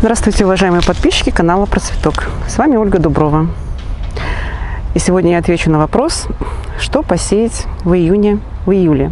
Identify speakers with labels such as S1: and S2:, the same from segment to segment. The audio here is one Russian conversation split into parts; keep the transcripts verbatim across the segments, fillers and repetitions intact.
S1: Здравствуйте, уважаемые подписчики канала Про Цветок. С вами Ольга Дуброва. И сегодня я отвечу на вопрос, что посеять в июне, в июле.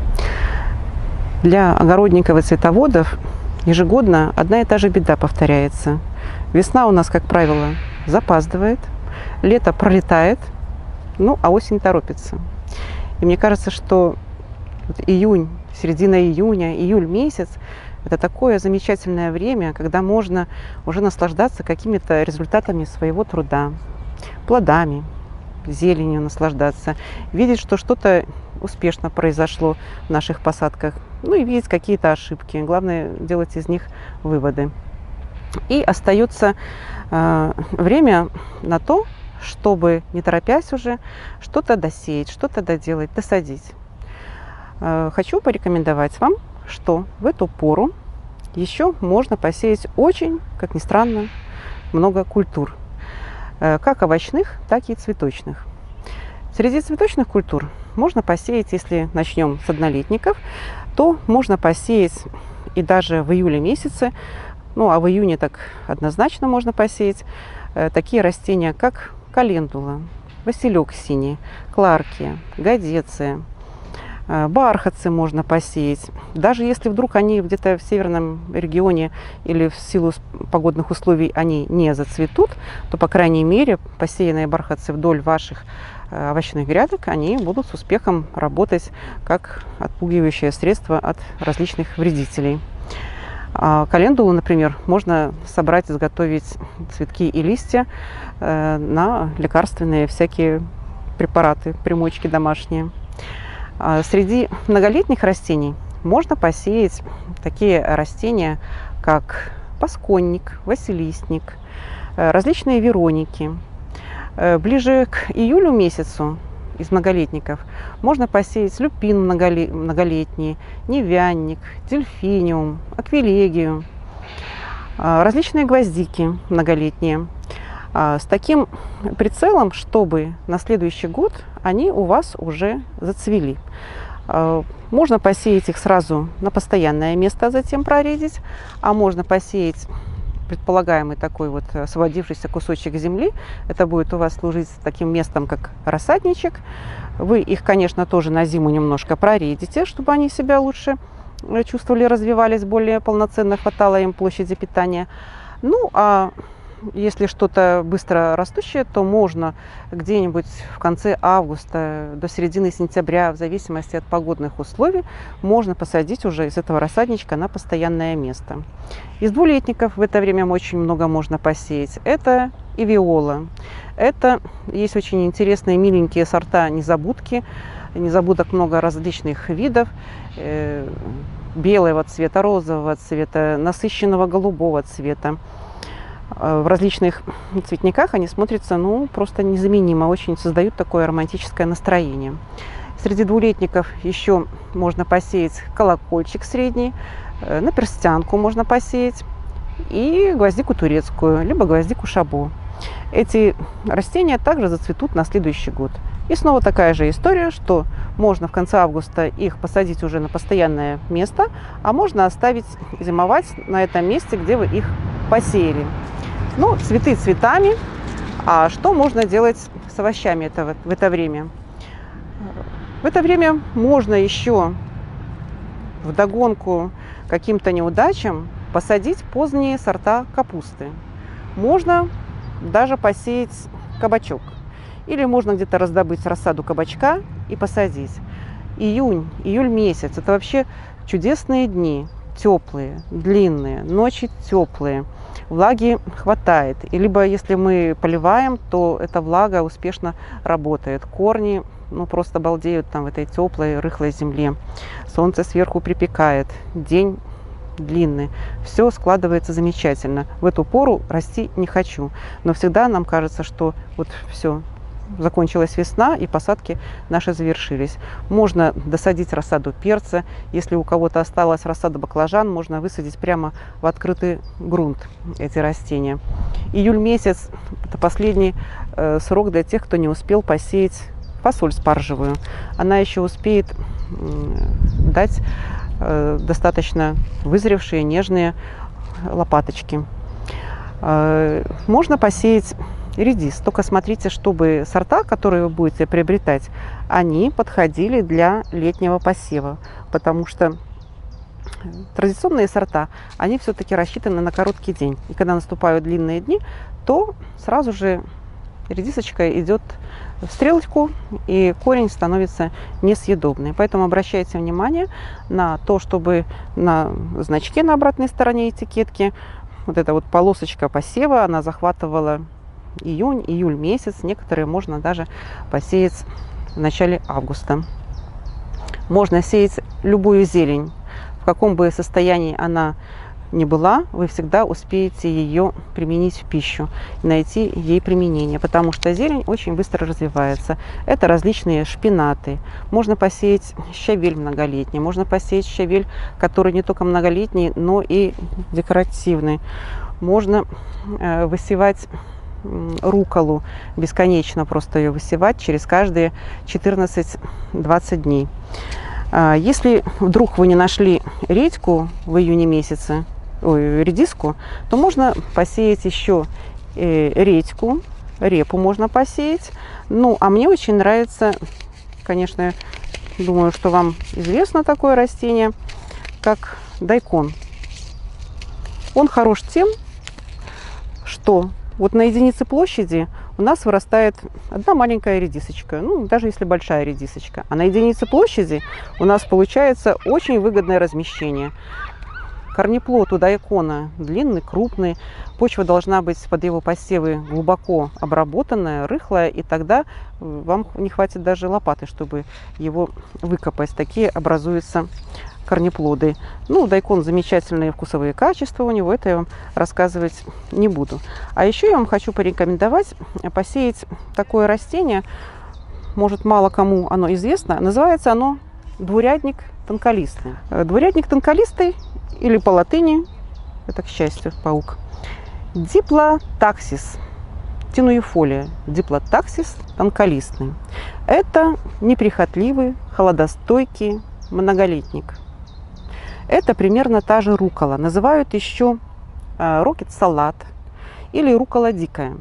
S1: Для огородников и цветоводов ежегодно одна и та же беда повторяется. Весна у нас, как правило, запаздывает, лето пролетает, ну а осень торопится. И мне кажется, что июнь, середина июня, июль месяц – это такое замечательное время, когда можно уже наслаждаться какими-то результатами своего труда, плодами, зеленью наслаждаться, видеть, что что-то успешно произошло в наших посадках, ну и видеть какие-то ошибки. Главное делать из них выводы. И остается э, время на то, чтобы, не торопясь уже, что-то досеять, что-то доделать, досадить. Э, хочу порекомендовать вам, что в эту пору еще можно посеять очень, как ни странно, много культур, как овощных, так и цветочных. Среди цветочных культур можно посеять, если начнем с однолетников, то можно посеять и даже в июле месяце, ну а в июне так однозначно можно посеять такие растения, как календула, василек синий, кларки, годеция. Бархатцы можно посеять. Даже если вдруг они где-то в северном регионе или в силу погодных условий они не зацветут, то, по крайней мере, посеянные бархатцы вдоль ваших овощных грядок, они будут с успехом работать как отпугивающее средство от различных вредителей. А календулу, например, можно собрать, изготовить цветки и листья на лекарственные всякие препараты, примочки домашние. Среди многолетних растений можно посеять такие растения, как пасконник, василистник, различные вероники. Ближе к июлю месяцу из многолетников можно посеять люпин многолетний, невянник, дельфиниум, аквилегию, различные гвоздики многолетние. С таким прицелом, чтобы на следующий год они у вас уже зацвели. Можно посеять их сразу на постоянное место, а затем проредить, а можно посеять предполагаемый такой вот освободившийся кусочек земли. Это будет у вас служить таким местом, как рассадничек. Вы их, конечно, тоже на зиму немножко проредите, чтобы они себя лучше чувствовали, развивались, более полноценно хватало им площади питания. Ну, а если что-то быстро растущее, то можно где-нибудь в конце августа до середины сентября, в зависимости от погодных условий, можно посадить уже из этого рассадничка на постоянное место. Из двулетников в это время очень много можно посеять. Это и виола. Это есть очень интересные, миленькие сорта незабудки. Незабудок много различных видов. Белого цвета, розового цвета, насыщенного голубого цвета. В различных цветниках они смотрятся, ну, просто незаменимо, очень создают такое романтическое настроение. Среди двулетников еще можно посеять колокольчик средний, наперстянку можно посеять и гвоздику турецкую, либо гвоздику шабо. Эти растения также зацветут на следующий год. И снова такая же история, что можно в конце августа их посадить уже на постоянное место, а можно оставить зимовать на этом месте, где вы их посеяли. Ну, цветы цветами. А что можно делать с овощами это, в это время? В это время можно еще вдогонку каким-то неудачам посадить поздние сорта капусты. Можно даже посеять кабачок. Или можно где-то раздобыть рассаду кабачка и посадить. Июнь, июль месяц – это вообще чудесные дни. Теплые, длинные, ночи теплые, влаги хватает. И либо если мы поливаем, то эта влага успешно работает. Корни ну, просто балдеют там в этой теплой, рыхлой земле. Солнце сверху припекает, день длинный. Все складывается замечательно. В эту пору расти не хочу. Но всегда нам кажется, что вот все. Закончилась весна, и посадки наши завершились. Можно досадить рассаду перца. Если у кого-то осталась рассада баклажан, можно высадить прямо в открытый грунт эти растения. Июль месяц – это последний э, срок для тех, кто не успел посеять фасоль спаржевую. Она еще успеет э, дать э, достаточно вызревшие, нежные лопаточки. Можно посеять редис, только смотрите, чтобы сорта, которые вы будете приобретать, они подходили для летнего посева, потому что традиционные сорта, они все-таки рассчитаны на короткий день. И когда наступают длинные дни, то сразу же редисочка идет в стрелочку, и корень становится несъедобный. Поэтому обращайте внимание на то, чтобы на значке на обратной стороне этикетки вот эта вот полосочка посева, она захватывала июнь, июль месяц. Некоторые можно даже посеять в начале августа. Можно сеять любую зелень. В каком бы состоянии она ни была, вы всегда успеете ее применить в пищу, найти ей применение, потому что зелень очень быстро развивается. Это различные шпинаты. Можно посеять щавель многолетний, можно посеять щавель, который не только многолетний, но и декоративный. Можно э, высевать рукколу, бесконечно просто ее высевать через каждые четырнадцать-двадцать дней. Если вдруг вы не нашли редьку в июне месяце, ой, редиску, то можно посеять еще редьку, репу можно посеять. Ну, а мне очень нравится, конечно, думаю, что вам известно такое растение, как дайкон. Он хорош тем, что вот на единице площади у нас вырастает одна маленькая редисочка, ну, даже если большая редисочка. А на единице площади у нас получается очень выгодное размещение. Корнеплод у дайкона длинный, крупный. Почва должна быть под его посевы глубоко обработанная, рыхлая, и тогда вам не хватит даже лопаты, чтобы его выкопать. Такие образуются корнеплоды. Ну, дайкон замечательные вкусовые качества у него, это я вам рассказывать не буду. А еще я вам хочу порекомендовать посеять такое растение, может, мало кому оно известно, называется оно двурядник тонколистный. Двурядник тонколистый, или по латыни, это, к счастью, паук, диплотаксис тинуифолия, диплотаксис тонколистный. Это неприхотливый, холодостойкий многолетник. Это примерно та же руккола. Называют еще рокет-салат или руккола дикая.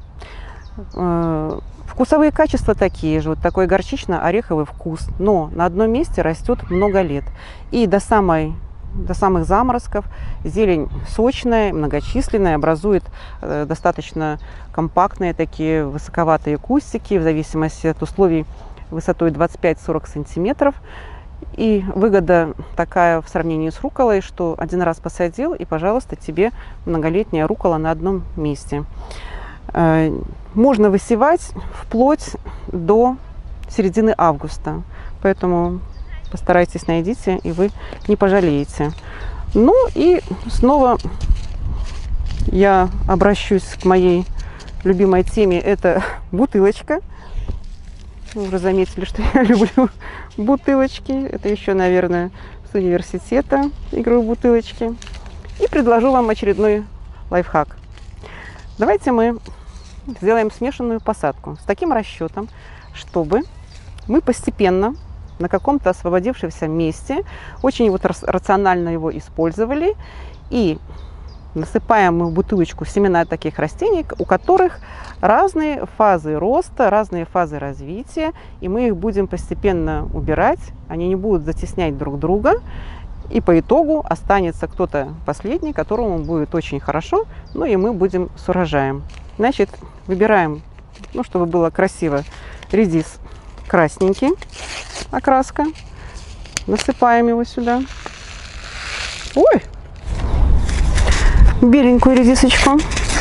S1: Вкусовые качества такие же, вот такой горчично-ореховый вкус, но на одном месте растет много лет. И до, самой, до самых заморозков зелень сочная, многочисленная, образует э, достаточно компактные такие высоковатые кустики, в зависимости от условий высотой двадцать пять сорок сантиметров. И выгода такая в сравнении с рукколой, что один раз посадил, и, пожалуйста, тебе многолетняя руккола на одном месте. Можно высевать вплоть до середины августа. Поэтому постарайтесь, найдите, и вы не пожалеете. Ну и снова я обращусь к моей любимой теме. Это бутылочка. Вы уже заметили, что я люблю бутылочки. Это еще, наверное, с университета играю в бутылочки. И предложу вам очередной лайфхак. Давайте мы сделаем смешанную посадку с таким расчетом, чтобы мы постепенно на каком-то освободившемся месте очень вот рационально его использовали, и насыпаем мы в бутылочку семена таких растений, у которых разные фазы роста, разные фазы развития, и мы их будем постепенно убирать, они не будут затеснять друг друга, и по итогу останется кто-то последний, которому будет очень хорошо, ну и мы будем с урожаем. Значит, выбираем, ну, чтобы было красиво, редис красненький, окраска, насыпаем его сюда. Ой! Беленькую редисочку.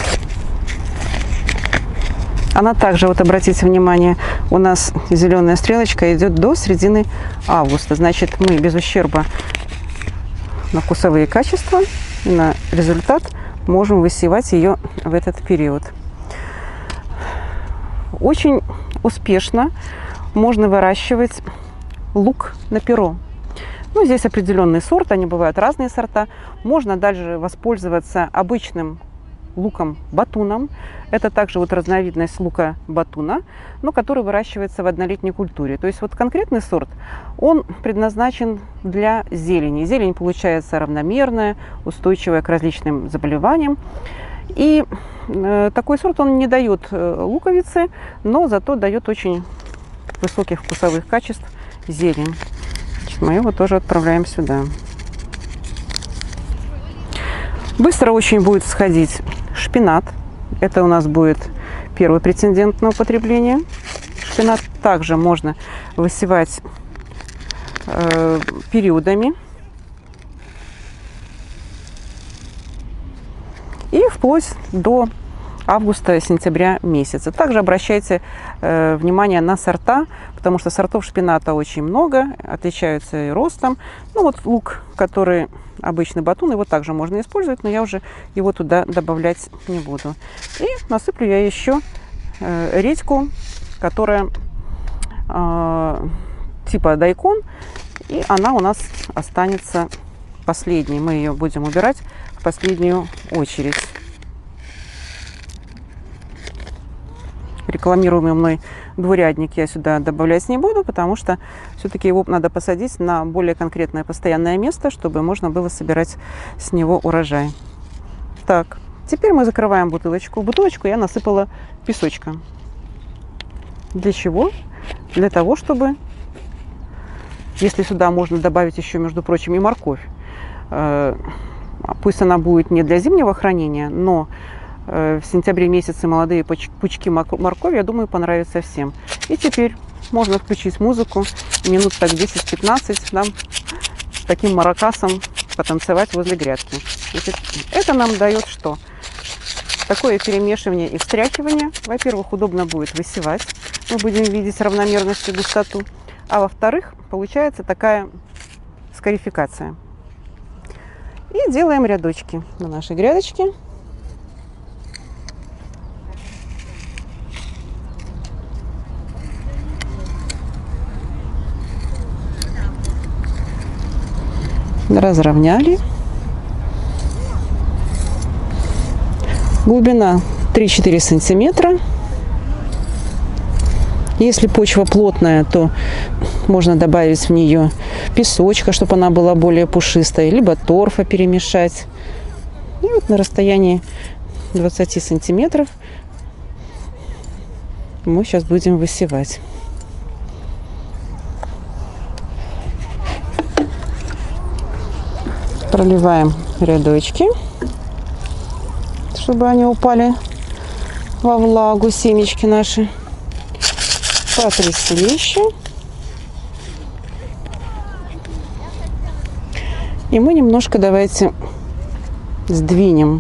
S1: Она также, вот обратите внимание, у нас зеленая стрелочка идет до середины августа. Значит, мы без ущерба на вкусовые качества и на результат можем высевать ее в этот период. Очень успешно можно выращивать лук на перо. Ну, здесь определенный сорт, они бывают разные сорта. Можно дальше воспользоваться обычным луком-батуном. Это также вот разновидность лука-батуна, но который выращивается в однолетней культуре. То есть вот конкретный сорт, он предназначен для зелени. Зелень получается равномерная, устойчивая к различным заболеваниям. И э, такой сорт, он не дает э, луковицы, но зато дает очень высоких вкусовых качеств зелень. Значит, мы его тоже отправляем сюда. Быстро очень будет всходить шпинат. Это у нас будет первый претендент на употребление. Шпинат также можно высевать э, периодами. И вплоть до августа-сентября месяца. Также обращайте э, внимание на сорта, потому что сортов шпината очень много, отличаются и ростом. Ну вот лук, который обычный батун, его также можно использовать, но я уже его туда добавлять не буду. И насыплю я еще э, редьку, которая э, типа дайкон, и она у нас останется последней. Мы ее будем убирать в последнюю очередь. Рекламируемый мной двурядник я сюда добавлять не буду, потому что все-таки его надо посадить на более конкретное постоянное место, чтобы можно было собирать с него урожай. Так, теперь мы закрываем бутылочку. В бутылочку я насыпала песочка. Для чего? Для того, чтобы, если сюда можно добавить еще, между прочим, и морковь, пусть она будет не для зимнего хранения, но в сентябре месяце молодые пучки моркови, я думаю, понравятся всем. И теперь можно включить музыку, минут так десять-пятнадцать нам с таким маракасом потанцевать возле грядки. Значит, это нам дает что? Такое перемешивание и встряхивание. Во-первых, удобно будет высевать. Мы будем видеть равномерность и густоту. А во-вторых, получается такая скарификация. И делаем рядочки на нашей грядочке. Разровняли. Глубина три-четыре сантиметра. Если почва плотная, то можно добавить в нее песочка, чтобы она была более пушистой, либо торфа перемешать. И вот на расстоянии двадцати сантиметров мы сейчас будем высевать. Проливаем рядочки, чтобы они упали во влагу, семечки наши. Потрясли еще. И мы немножко давайте сдвинем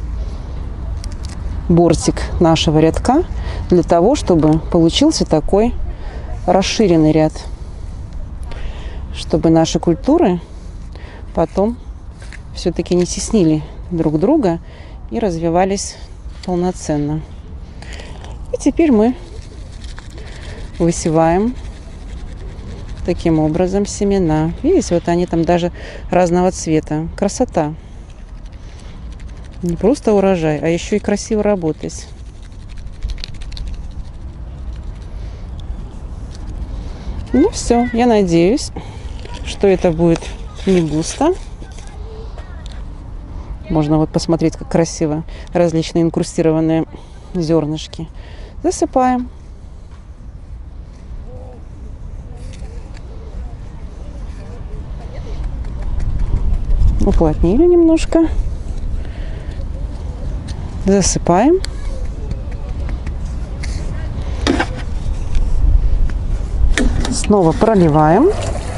S1: бортик нашего рядка для того, чтобы получился такой расширенный ряд, чтобы наши культуры потом все-таки не теснили друг друга и развивались полноценно. И теперь мы высеваем таким образом семена. Видите, вот они там даже разного цвета. Красота. Не просто урожай, а еще и красиво работать. Ну все, я надеюсь, что это будет не густо. Можно вот посмотреть, как красиво различные инкрустированные зернышки. Засыпаем. Уплотнили немножко. Засыпаем. Снова проливаем.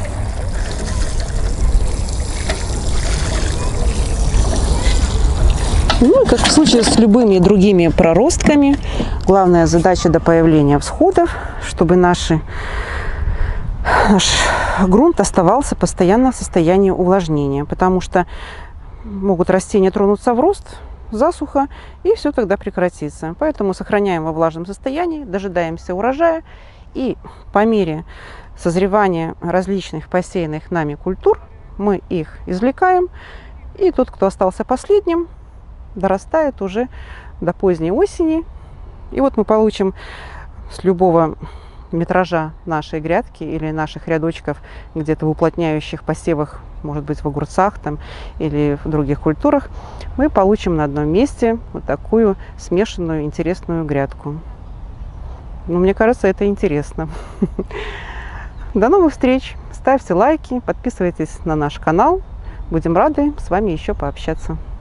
S1: Ну и как в случае с любыми другими проростками, главная задача до появления всходов, чтобы наши, наш грунт оставался постоянно в состоянии увлажнения, потому что могут растения тронуться в рост, засуха, и все тогда прекратится. Поэтому сохраняем во влажном состоянии, дожидаемся урожая, и по мере созревания различных посеянных нами культур мы их извлекаем, и тот, кто остался последним, дорастает уже до поздней осени. И вот мы получим с любого метража нашей грядки или наших рядочков где-то в уплотняющих посевах, может быть, в огурцах там, или в других культурах, мы получим на одном месте вот такую смешанную интересную грядку. Ну, мне кажется, это интересно. До новых встреч! Ставьте лайки, подписывайтесь на наш канал. Будем рады с вами еще пообщаться.